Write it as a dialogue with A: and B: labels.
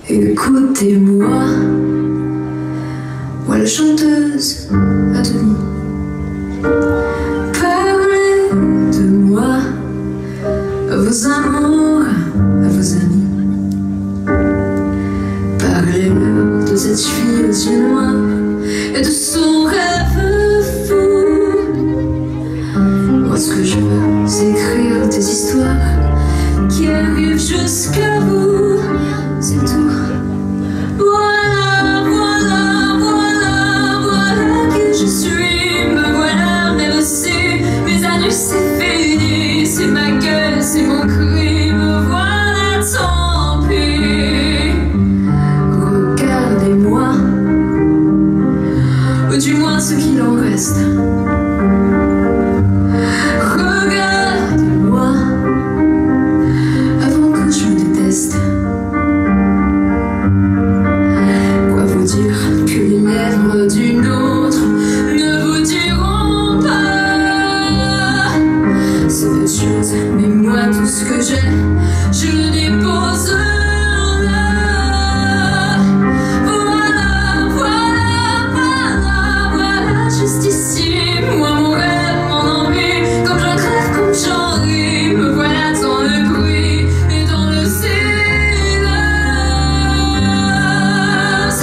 A: Écoutez-moi, moi la chanteuse à demi. Parlez de moi à vos amours, à vos amis. Parlez-leur de cette fille aux yeux noirs et de son rêve fou. Moi ce que je veux, c'est écrire des histoires qui arrivent jusqu'à vous, c'est tout. Voilà, voilà, voilà, voilà qui je suis. Me voilà reçu, mes adieux c'est fini. C'est ma gueule, c'est mon cri. Me voilà, tant pis. Regardez-moi, ou du moins ce qu'il en reste. Regardez-moi avant que je me déteste. Quoi vous dire que les lèvres d'une autre ne vous diront pas ces deux choses, mais moi tout ce que j'ai, je le dépose là. Voilà, voilà, voilà, voilà, juste ici, moi mon rêve, mon envie, comme j'en crève, comme j'en ris, me voilà dans le bruit et dans le silence.